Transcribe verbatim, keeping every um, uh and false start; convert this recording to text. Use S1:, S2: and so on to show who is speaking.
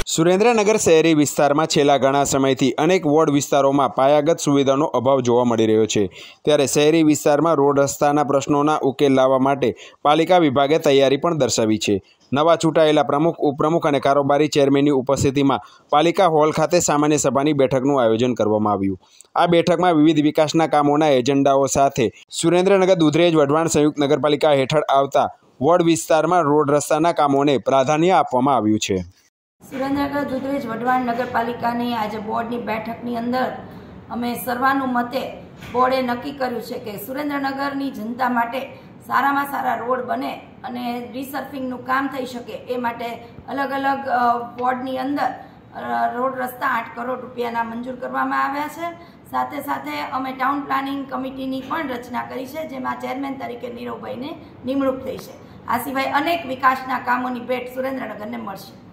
S1: સુરેન્દ્રનગર શહેરી વિસ્તારમાં છેલ્લા ઘણા સમયથી અનેક વોર્ડ વિસ્તારોમાં પાયાગત સુવિધાનો અભાવ જોવા મળી રહ્યો છે। ત્યારે શહેરી વિસ્તારમાં રોડ રસ્તાના પ્રશ્નોના ઉકેલ લાવવા માટે પાલિકા વિભાગે તૈયારી પણ દર્શાવી છે। નવા ચૂંટાયેલા પ્રમુખ, ઉપપ્રમુખ અને કારોબારી ચેરમેનની ઉપસ્થિતિમાં પાલિકા હોલ ખાતે સામાન્ય સભાની બેઠકનું આયોજન કરવામાં આવ્યું। આ બેઠકમાં વિવિધ વિકાસના કામોના એજન્ડાઓ સાથે સુરેન્દ્રનગર દુધરેજ વઢવાણ સંયુક્ત નગરપાલિકા હેઠળ આવતા વોર્ડ વિસ્તારમાં રોડ રસ્તાના કામોને પ્રાધાન્ય આપવામાં આવ્યું છે।
S2: સુરેન્દ્રનગર દુધરેજ વઢવાણ નગરપાલિકાની આજે બોર્ડની બેઠકની અંદર અમે સર્વાનુમતે બોર્ડે નક્કી કર્યું છે કે સુરેન્દ્રનગરની જનતા માટે સારામાં સારા રોડ બને અને રીસર્ફિંગનું કામ થઈ શકે એ માટે અલગ અલગ વોર્ડની અંદર રોડ રસ્તા આઠ કરોડ રૂપિયાના મંજૂર કરવામાં આવ્યા છે। સાથે સાથે અમે ટાઉન પ્લાનિંગ કમિટીની પણ રચના કરી છે, જેમાં ચેરમેન તરીકે નીરવભાઈને નિમણૂક થઈ છે। આ સિવાય અનેક વિકાસના કામોની ભેટ સુરેન્દ્રનગરને મળશે।